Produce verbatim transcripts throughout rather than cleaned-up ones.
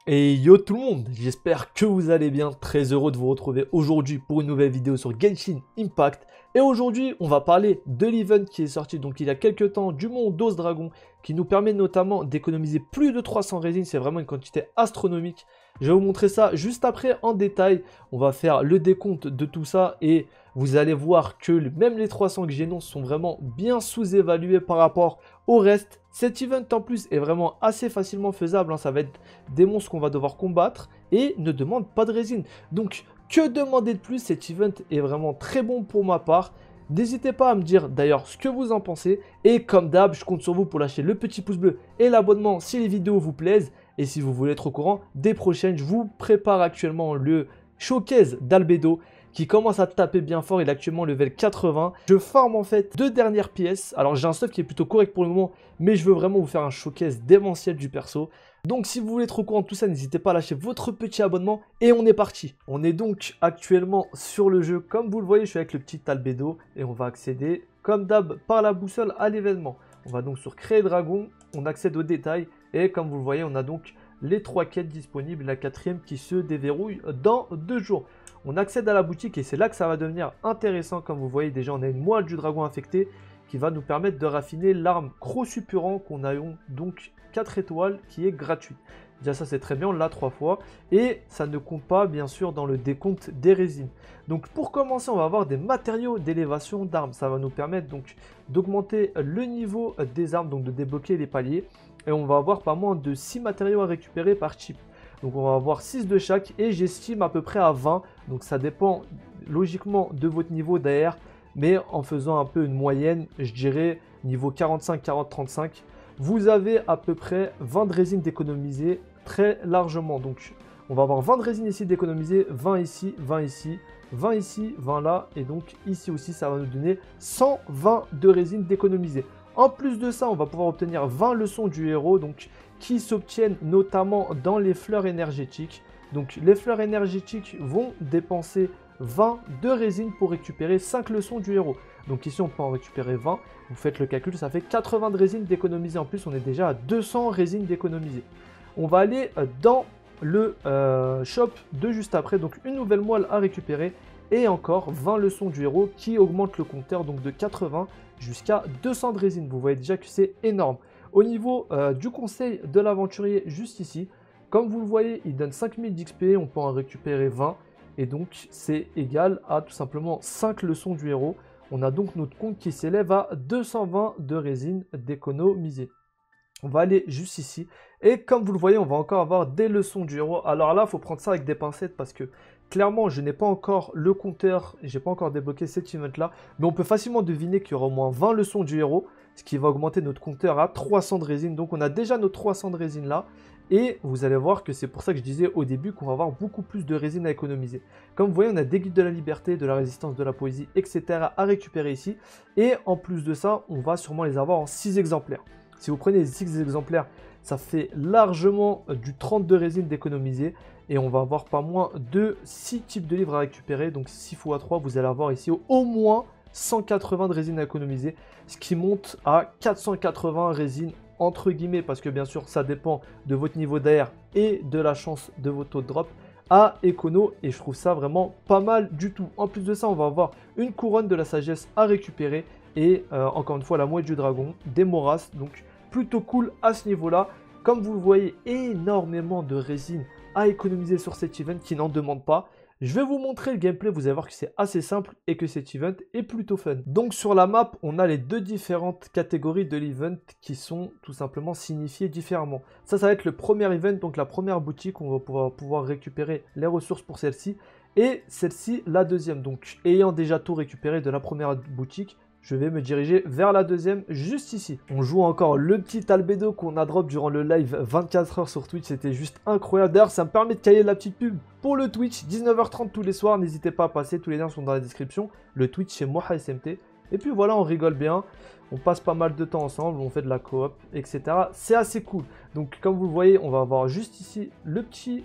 Et yo tout le monde, j'espère que vous allez bien, très heureux de vous retrouver aujourd'hui pour une nouvelle vidéo sur Genshin Impact. Et aujourd'hui on va parler de l'event qui est sorti donc il y a quelques temps du monde d'Os Dragon, qui nous permet notamment d'économiser plus de trois cents résines, c'est vraiment une quantité astronomique. Je vais vous montrer ça juste après en détail, on va faire le décompte de tout ça et vous allez voir que même les trois cents que j'énonce sont vraiment bien sous-évalués par rapport au reste. Cet event en plus est vraiment assez facilement faisable, hein. Ça va être des monstres qu'on va devoir combattre et ne demande pas de résine. Donc que demander de plus, cet event est vraiment très bon pour ma part. N'hésitez pas à me dire d'ailleurs ce que vous en pensez. Et comme d'hab, je compte sur vous pour lâcher le petit pouce bleu et l'abonnement si les vidéos vous plaisent. Et si vous voulez être au courant des prochaines, je vous prépare actuellement le showcase d'Albedo qui commence à taper bien fort. Il est actuellement level quatre-vingts. Je farm en fait deux dernières pièces. Alors j'ai un stuff qui est plutôt correct pour le moment, mais je veux vraiment vous faire un showcase démentiel du perso. Donc si vous voulez être au courant de tout ça, n'hésitez pas à lâcher votre petit abonnement et on est parti. On est donc actuellement sur le jeu. Comme vous le voyez, je suis avec le petit Albedo et on va accéder comme d'hab par la boussole à l'événement. On va donc sur créer dragon, on accède aux détails et comme vous le voyez, on a donc les trois quêtes disponibles, la quatrième qui se déverrouille dans deux jours. On accède à la boutique et c'est là que ça va devenir intéressant. Comme vous voyez déjà, on a une moelle du dragon infecté qui va nous permettre de raffiner l'arme Croc Suppurant qu'on a donc quatre étoiles qui est gratuite. Déjà ça c'est très bien, on l'a trois fois et ça ne compte pas bien sûr dans le décompte des résines. Donc pour commencer, on va avoir des matériaux d'élévation d'armes. Ça va nous permettre donc d'augmenter le niveau des armes, donc de débloquer les paliers. Et on va avoir pas moins de six matériaux à récupérer par chip. Donc on va avoir six de chaque et j'estime à peu près à vingt. Donc ça dépend logiquement de votre niveau d'A R. Mais en faisant un peu une moyenne, je dirais niveau quarante-cinq, quarante, trente-cinq. Vous avez à peu près vingt de résine d'économiser très largement. Donc on va avoir vingt de résine ici d'économiser, vingt ici, vingt ici, vingt ici, vingt là. Et donc ici aussi ça va nous donner cent vingt de résine d'économiser. En plus de ça, on va pouvoir obtenir vingt leçons du héros, donc qui s'obtiennent notamment dans les fleurs énergétiques. Donc les fleurs énergétiques vont dépenser vingt de résine pour récupérer cinq leçons du héros. Donc ici on peut en récupérer vingt, vous faites le calcul, ça fait quatre-vingts de résine d'économiser. En plus on est déjà à deux cents résines d'économiser. On va aller dans le euh, shop de juste après, donc une nouvelle moelle à récupérer. Et encore vingt leçons du héros qui augmentent le compteur donc de quatre-vingts jusqu'à deux cents de résine. Vous voyez déjà que c'est énorme. Au niveau euh, du conseil de l'aventurier juste ici, comme vous le voyez, il donne cinq mille d'X P, on peut en récupérer vingt. Et donc c'est égal à tout simplement cinq leçons du héros. On a donc notre compte qui s'élève à deux cent vingt de résine d'économiser. On va aller juste ici. Et comme vous le voyez, on va encore avoir des leçons du héros. Alors là, il faut prendre ça avec des pincettes parce que clairement, je n'ai pas encore le compteur. Je n'ai pas encore débloqué cet event-là. Mais on peut facilement deviner qu'il y aura au moins vingt leçons du héros. Ce qui va augmenter notre compteur à trois cents de résine. Donc on a déjà nos trois cents de résine là. Et vous allez voir que c'est pour ça que je disais au début qu'on va avoir beaucoup plus de résine à économiser. Comme vous voyez, on a des guides de la liberté, de la résistance, de la poésie, et cetera à récupérer ici. Et en plus de ça, on va sûrement les avoir en six exemplaires. Si vous prenez les six exemplaires, ça fait largement du trente de résine d'économiser. Et on va avoir pas moins de six types de livres à récupérer. Donc six fois trois, vous allez avoir ici au moins cent quatre-vingts de résine à économiser. Ce qui monte à quatre cent quatre-vingts résine entre guillemets. Parce que bien sûr, ça dépend de votre niveau d'A R et de la chance de votre taux de drop à écono. Et je trouve ça vraiment pas mal du tout. En plus de ça, on va avoir une couronne de la sagesse à récupérer. Et euh, encore une fois, la moelle du dragon, des moras. Donc plutôt cool à ce niveau-là. Comme vous le voyez, énormément de résine à économiser sur cet event qui n'en demande pas. Je vais vous montrer le gameplay, vous allez voir que c'est assez simple et que cet event est plutôt fun. Donc sur la map, on a les deux différentes catégories de l'event qui sont tout simplement signifiées différemment. Ça, ça va être le premier event, donc la première boutique, on va pouvoir, pouvoir récupérer les ressources pour celle-ci. Et celle-ci, la deuxième. Donc ayant déjà tout récupéré de la première boutique, je vais me diriger vers la deuxième, juste ici. On joue encore le petit Albedo qu'on a drop durant le live vingt-quatre heures sur Twitch. C'était juste incroyable. D'ailleurs, ça me permet de caler la petite pub pour le Twitch. dix-neuf heures trente tous les soirs. N'hésitez pas à passer. Tous les liens sont dans la description. Le Twitch, c'est Moha S M T. Et puis voilà, on rigole bien. On passe pas mal de temps ensemble. On fait de la coop, et cetera. C'est assez cool. Donc, comme vous le voyez, on va avoir juste ici le petit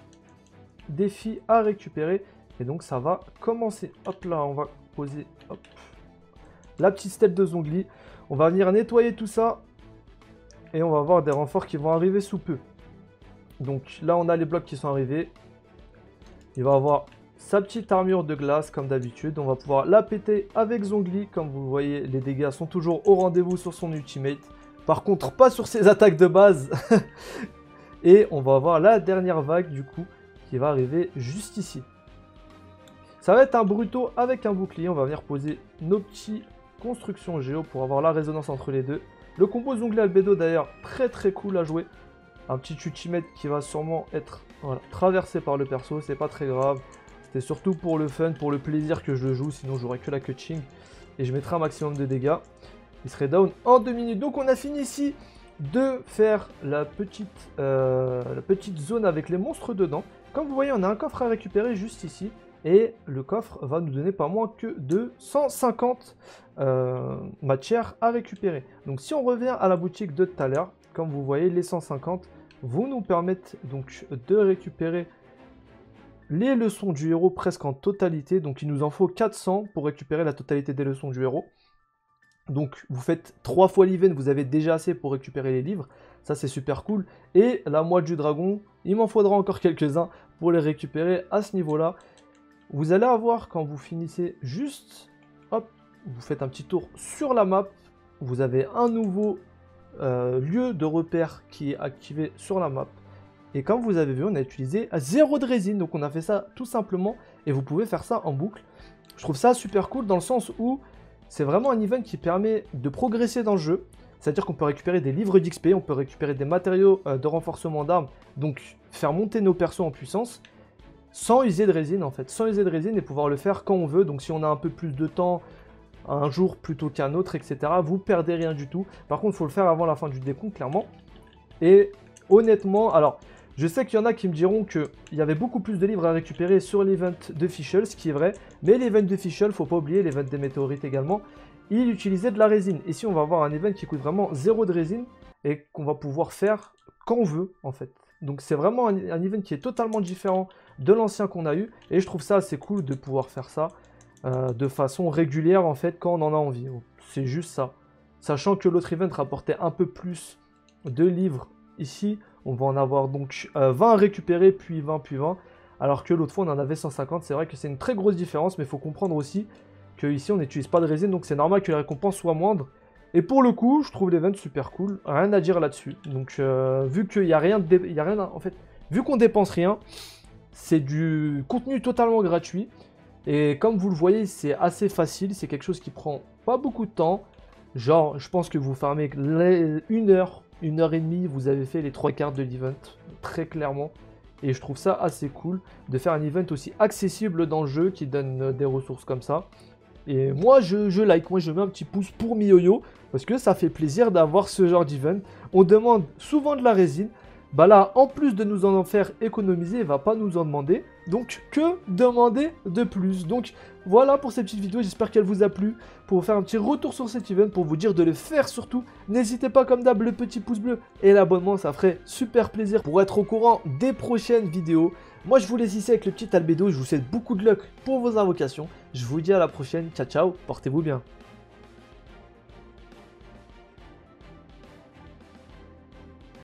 défi à récupérer. Et donc, ça va commencer. Hop là, on va poser... Hop. La petite step de Zhongli. On va venir nettoyer tout ça. Et on va avoir des renforts qui vont arriver sous peu. Donc là, on a les blocs qui sont arrivés. Il va avoir sa petite armure de glace comme d'habitude. On va pouvoir la péter avec Zhongli. Comme vous voyez, les dégâts sont toujours au rendez-vous sur son ultimate. Par contre, pas sur ses attaques de base. Et on va avoir la dernière vague du coup qui va arriver juste ici. Ça va être un Bruto avec un bouclier. On va venir poser nos petits constructions géo pour avoir la résonance entre les deux. Le combo Zhongli Albedo d'ailleurs très très cool à jouer. Un petit ultimate qui va sûrement être voilà, traversé par le perso. C'est pas très grave. C'était surtout pour le fun, pour le plaisir que je le joue. Sinon j'aurais que la Keqing. Et je mettrai un maximum de dégâts. Il serait down en deux minutes. Donc on a fini ici de faire la petite, euh, la petite zone avec les monstres dedans. Comme vous voyez, on a un coffre à récupérer juste ici. Et le coffre va nous donner pas moins que de cent cinquante euh, matières à récupérer. Donc si on revient à la boutique de tout à l'heure, comme vous voyez, les cent cinquante vont nous permettre donc de récupérer les leçons du héros presque en totalité. Donc il nous en faut quatre cents pour récupérer la totalité des leçons du héros. Donc vous faites trois fois l'event, vous avez déjà assez pour récupérer les livres. Ça c'est super cool. Et la moite du dragon, il m'en faudra encore quelques-uns pour les récupérer à ce niveau-là. Vous allez avoir quand vous finissez juste, hop, vous faites un petit tour sur la map. Vous avez un nouveau euh, lieu de repère qui est activé sur la map. Et comme vous avez vu, on a utilisé zéro de résine. Donc on a fait ça tout simplement. Et vous pouvez faire ça en boucle. Je trouve ça super cool dans le sens où c'est vraiment un event qui permet de progresser dans le jeu. C'est-à-dire qu'on peut récupérer des livres d'X P, on peut récupérer des matériaux euh, de renforcement d'armes. Donc faire monter nos persos en puissance. Sans user de résine en fait, sans user de résine et pouvoir le faire quand on veut. Donc si on a un peu plus de temps, un jour plutôt qu'un autre, et cetera. Vous perdez rien du tout. Par contre, il faut le faire avant la fin du décompte, clairement. Et honnêtement, alors, je sais qu'il y en a qui me diront qu'il y avait beaucoup plus de livres à récupérer sur l'event de Fischl, ce qui est vrai. Mais l'event de Fischl, il ne faut pas oublier, l'event des météorites également, il utilisait de la résine. Ici, on va avoir un event qui coûte vraiment zéro de résine et qu'on va pouvoir faire quand on veut, en fait. Donc c'est vraiment un, un event qui est totalement différent de l'ancien qu'on a eu. Et je trouve ça assez cool de pouvoir faire ça euh, de façon régulière en fait quand on en a envie. C'est juste ça. Sachant que l'autre event rapportait un peu plus de livres. Ici, on va en avoir donc euh, vingt à récupérer, puis vingt, puis vingt. Alors que l'autre fois, on en avait cent cinquante. C'est vrai que c'est une très grosse différence. Mais il faut comprendre aussi qu'ici, on n'utilise pas de résine. Donc c'est normal que les récompenses soient moindres. Et pour le coup, je trouve l'event super cool, rien à dire là-dessus. Donc, euh, vu qu'il n'y a rien, de il y a rien, à... en fait, vu qu'on dépense rien, c'est du contenu totalement gratuit. Et comme vous le voyez, c'est assez facile, c'est quelque chose qui prend pas beaucoup de temps. Genre, je pense que vous farmez une heure, une heure et demie, vous avez fait les trois quarts de l'event, très clairement. Et je trouve ça assez cool de faire un event aussi accessible dans le jeu qui donne des ressources comme ça. Et moi, je, je like, moi je mets un petit pouce pour MiYoYo parce que ça fait plaisir d'avoir ce genre d'event. On demande souvent de la résine. Bah là, en plus de nous en faire économiser, il va pas nous en demander. Donc, que demander de plus? Donc, voilà pour cette petite vidéo. J'espère qu'elle vous a plu. Pour vous faire un petit retour sur cet event, pour vous dire de le faire surtout. N'hésitez pas, comme d'hab, le petit pouce bleu et l'abonnement. Ça ferait super plaisir pour être au courant des prochaines vidéos. Moi, je vous laisse ici avec le petit Albedo. Je vous souhaite beaucoup de luck pour vos invocations. Je vous dis à la prochaine. Ciao, ciao. Portez-vous bien.